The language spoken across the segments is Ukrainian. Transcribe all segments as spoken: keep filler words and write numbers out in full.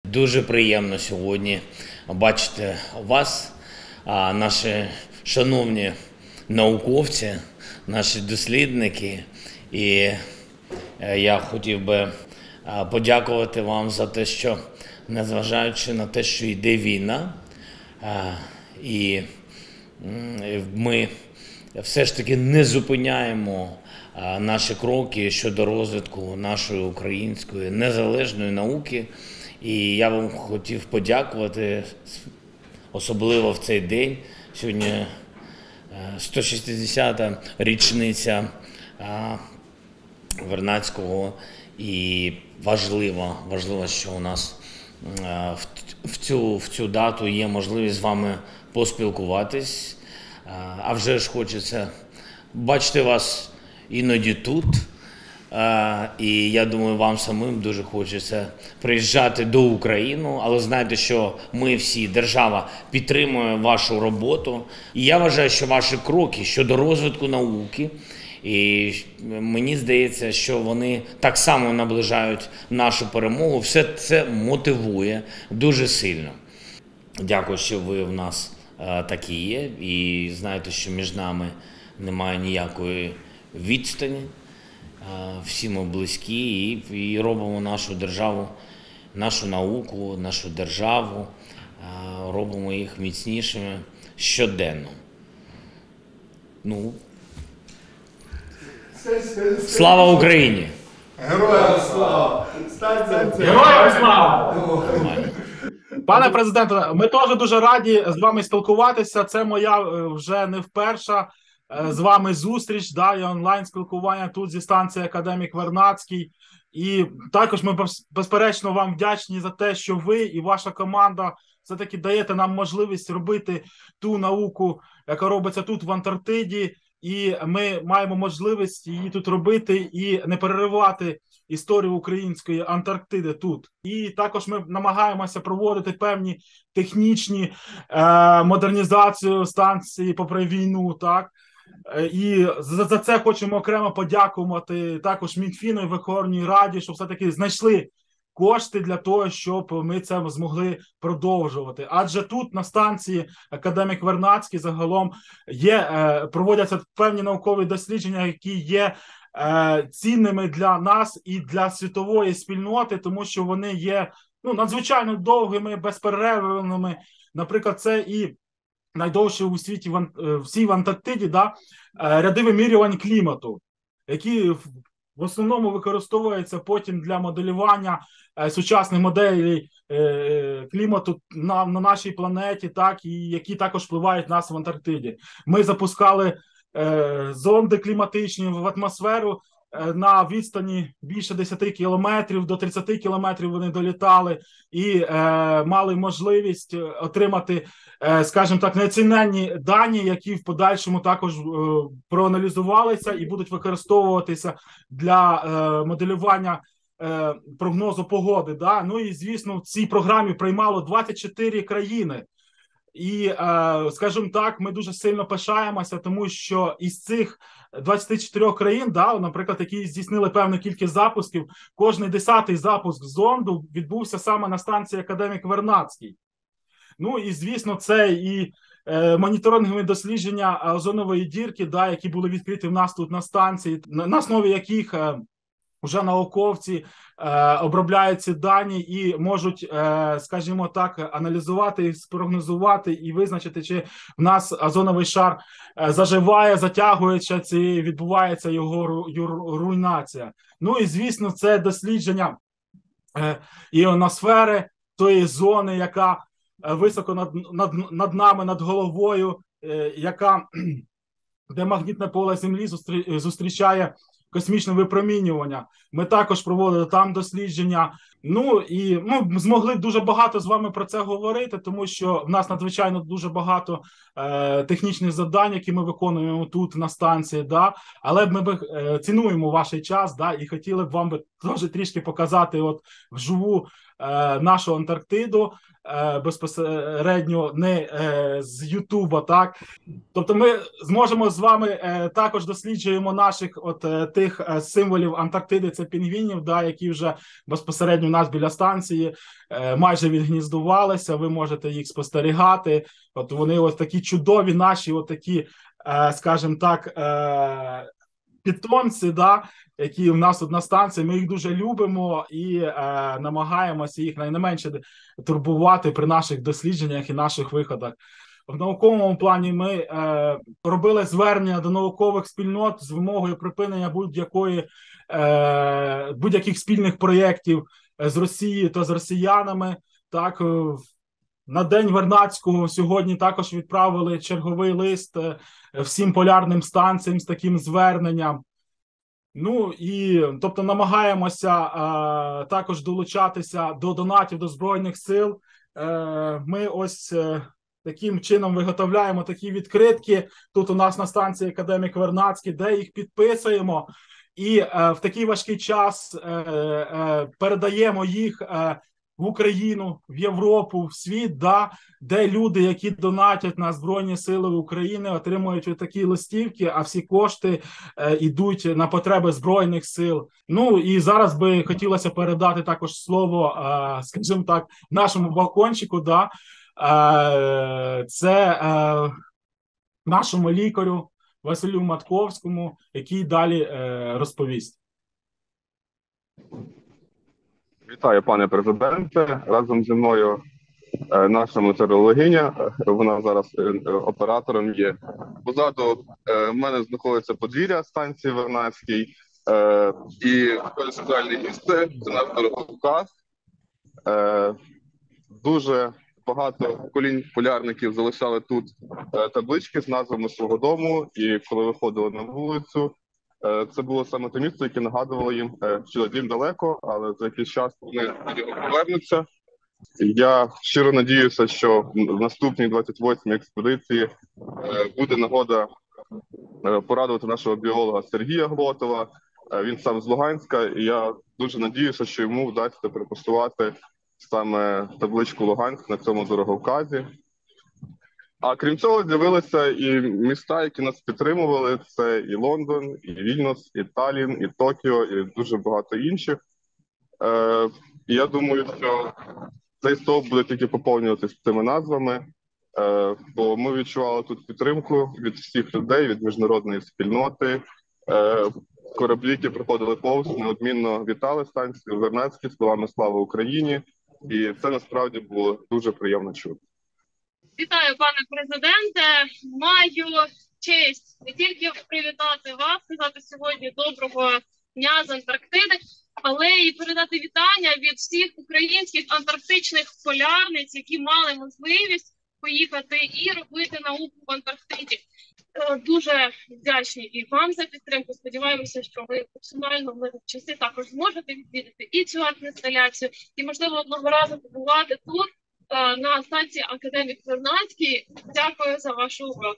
Дуже приємно сьогодні бачити вас, наші шановні науковці, наші дослідники. І я хотів би подякувати вам за те, що, незважаючи на те, що йде війна, і ми все ж таки не зупиняємо наші кроки щодо розвитку нашої української незалежної науки. І я вам хотів подякувати, особливо в цей день. Сьогодні сто шістдесята річниця Вернадського, і важливо, важливо, що у нас в цю, в цю дату є можливість з вами поспілкуватись. А вже ж хочеться бачити вас іноді тут. Uh, і я думаю, вам самим дуже хочеться приїжджати до України, але знайте, що ми всі, держава, підтримує вашу роботу. І я вважаю, що ваші кроки щодо розвитку науки, і мені здається, що вони так само наближають нашу перемогу. Все це мотивує дуже сильно. Дякую, що ви в нас uh, такі є, і знаєте, що між нами немає ніякої відстані. Всі ми близькі і, і робимо нашу державу, нашу науку, нашу державу, робимо їх міцнішими щоденно. Ну, слава Україні! Героям слава! Героям слава! Пане президенте, ми теж дуже раді з вами спілкуватися. Це моя вже не вперше з вами зустріч, да, і онлайн-спілкування тут зі станції Академік Вернадський. І також ми, безперечно, вам вдячні за те, що ви і ваша команда все-таки даєте нам можливість робити ту науку, яка робиться тут, в Антарктиді, і ми маємо можливість її тут робити і не переривати історію української Антарктиди тут. І також ми намагаємося проводити певні технічні е, модернізацію станції попри війну, так. І за, за це хочемо окремо подякувати також Мінфіну і Верховній Раді, що все-таки знайшли кошти для того, щоб ми це змогли продовжувати. Адже тут на станції Академік Вернадський загалом є, е, проводяться певні наукові дослідження, які є е, цінними для нас і для світової спільноти, тому що вони є ну, надзвичайно довгими, безперервними. Наприклад, це і найдовше у світі, в всій в Антарктиді, да, ряди вимірювань клімату, які в основному використовуються потім для моделювання сучасних моделей клімату на, на нашій планеті, так, і які також впливають на нас в Антарктиді. Ми запускали е, зонди кліматичні в атмосферу, на відстані більше десяти кілометрів, до тридцяти кілометрів вони долітали і е, мали можливість отримати, е, скажімо так, неоціненні дані, які в подальшому також е, проаналізувалися і будуть використовуватися для е, моделювання е, прогнозу погоди. Да? Ну і, звісно, в цій програмі приймало двадцять чотири країни. І, е, скажімо так, ми дуже сильно пишаємося, тому що із цих двадцяти чотирьох країн, да, наприклад, які здійснили певну кількість запусків, кожний десятий запуск зонду відбувся саме на станції Академік Вернадський. Ну і, звісно, це і е, моніторингові дослідження озонової дірки, да, які були відкриті в нас тут на станції, на, на основі яких е, вже науковці е, обробляють ці дані і можуть, е, скажімо так, аналізувати, спрогнозувати і визначити, чи в нас озоновий шар е, заживає, затягується, чи відбувається його ру, ру, руйнація. Ну і, звісно, це дослідження е, іоносфери, тої зони, яка високо над, над, над нами, над головою, е, яка, де магнітне поле Землі зустрі, зустрічає космічне випромінювання. Ми також проводили там дослідження. Ну і ми змогли дуже багато з вами про це говорити, тому що в нас надзвичайно дуже багато е, технічних завдань, які ми виконуємо тут на станції. Да? Але ми е, цінуємо ваш час, да? І хотіли б вам би теж трішки показати от вживу е, нашу Антарктиду, е, безпосередньо не е, з Ютуба, так? Тобто ми зможемо з вами е, також досліджуємо наших от е, тих е, символів Антарктиди, це пінгвінів, да, які вже безпосередньо у нас біля станції е, майже відгніздувалися, ви можете їх спостерігати. От вони ось такі чудові наші, от такі, е, скажімо так, е, питомці, да, які в нас тут на станції, ми їх дуже любимо і е, намагаємося їх найменше турбувати при наших дослідженнях і наших виходах. В науковому плані ми е, робили звернення до наукових спільнот з вимогою припинення будь-якої е, будь-яких спільних проєктів з Росією та з росіянами. Так, на День Вернадського сьогодні також відправили черговий лист всім полярним станціям з таким зверненням. Ну і, тобто, намагаємося а, також долучатися до донатів до Збройних сил. Е, ми ось е, таким чином виготовляємо такі відкритки. Тут у нас на станції Академік Вернадський, де їх підписуємо. І е, в такий важкий час е, е, передаємо їх е, в Україну, в Європу, в світ, да, де люди, які донатять на Збройні Сили України, отримують такі листівки, а всі кошти е, йдуть на потреби Збройних сил. Ну і зараз би хотілося передати також слово, е, скажімо так, нашому балкончику, да, е, це е, нашому лікарю Василю Матковському, який далі е, розповість. Вітаю, пане президенте. Разом зі мною наша метеорологиня. Вона зараз оператором є. Позаду в мене знаходиться подвір'я станції Вернадській. І соціальне місце – це наш Дороговказ. Дуже багато поколінь полярників залишали тут таблички з назвами свого дому. І коли виходили на вулицю, це було саме те місце, яке нагадувало їм, що дім далеко, але за якийсь час вони до нього повернуться. Я щиро надіюся, що в наступній двадцять восьмій експедиції буде нагода порадувати нашого біолога Сергія Глотова. Він сам з Луганська, і я дуже надіюся, що йому вдасться перепостувати саме табличку Луганськ на цьому дороговказі. А крім цього, з'явилися і міста, які нас підтримували. Це і Лондон, і Вільнюс, і Таллін, і Токіо, і дуже багато інших. Е, і я думаю, що цей стовп буде тільки поповнюватися цими назвами, е, бо ми відчували тут підтримку від всіх людей, від міжнародної спільноти. Е, кораблі, які проходили повз, неодмінно вітали станцію Вернадській словами «Слава Україні!». І це насправді було дуже приємно чути. Вітаю, пане президенте. Маю честь не тільки привітати вас, сказати сьогодні доброго дня з Антарктиди, але і передати вітання від всіх українських антарктичних полярниць, які мали можливість поїхати і робити науку в Антарктиді. Дуже вдячні і вам за підтримку. Сподіваємося, що ви максимально в мирні часи також зможете відвідати і цю арт-інсталяцію, і, можливо, одного разу побувати тут, на станції Академік Вернадський. Дякую за вашу увагу.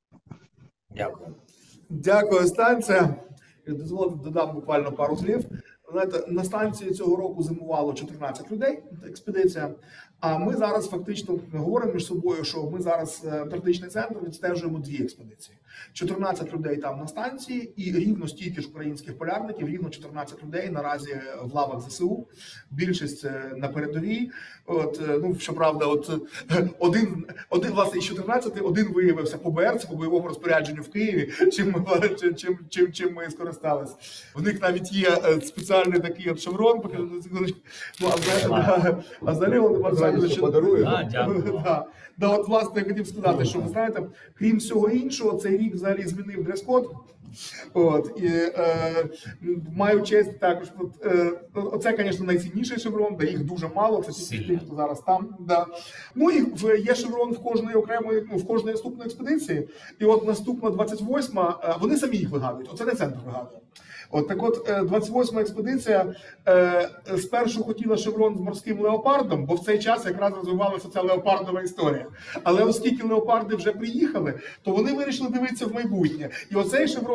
Дякую. Дякую, станція. Дозвольте, додам буквально пару слів. Знаєте, на станції цього року зимувало чотирнадцять людей, експедиція. А ми зараз фактично говоримо між собою, що ми зараз Антарктичний центр відстежуємо дві експедиції. чотирнадцять людей там на станції і рівно стільки ж українських полярників, рівно чотирнадцять людей наразі в лавах ЗСУ, більшість на передовій. От, ну, щоправда, от один, один власне із чотирнадцяти, один виявився по БРЦ, по бойовому розпорядженню в Києві, чим ми, чим, чим, чим ми скористалися. У них навіть є спеціальний такий от шеврон, ну, а взагалі, а взагалі вони бажають, що подарує. Да, да, от, власне, я хотів сказати, що, ви знаєте, крім всього іншого, цей рік взагалі змінив дрес-код. От, і е, маю честь також, от, е, оце, звісно, найцінніший шеврон, де їх дуже мало, це тільки ті, хто зараз там. Да. Ну і є шеврон в кожної окремої, ну, в кожної наступної експедиції, і от наступна двадцять восьма, вони самі їх вигадують, оце не центр вигадує. От, так от, двадцять восьма експедиція е, спершу хотіла шеврон з морським леопардом, бо в цей час якраз розвивалася ця леопардова історія. Але оскільки леопарди вже приїхали, то вони вирішили дивитися в майбутнє. І оцей шеврон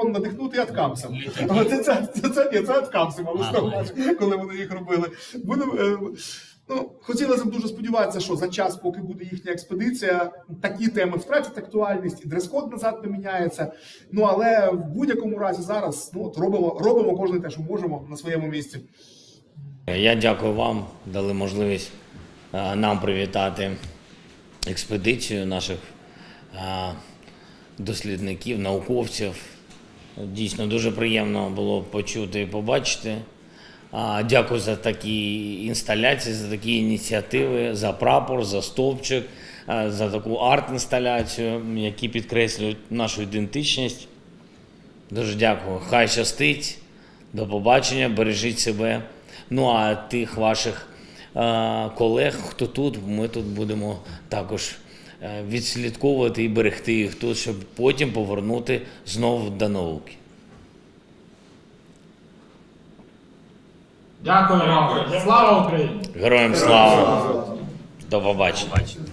дрон надихнути аткамсом. Це, це, це, це, ні, це аткамси, мали ставати, коли вони їх робили. Будемо, е, ну, хотілося б дуже сподіватися, що за час, поки буде їхня експедиція, такі теми втратять актуальність, і дрес-код назад поміняється. Ну, але в будь-якому разі зараз ну, от робимо, робимо кожен те, що можемо на своєму місці. Я дякую вам, дали можливість а, нам привітати експедицію наших а, дослідників, науковців. Дійсно, дуже приємно було почути і побачити. А, дякую за такі інсталяції, за такі ініціативи, за прапор, за стовпчик, а, за таку арт-інсталяцію, які підкреслюють нашу ідентичність. Дуже дякую. Хай щастить. До побачення, бережіть себе. Ну а тих ваших е, колег, хто тут, ми тут будемо також е, відслідковувати і берегти їх тут, щоб потім повернути знову до науки. Дякую вам. Слава Україні! Героям слава! До побачення!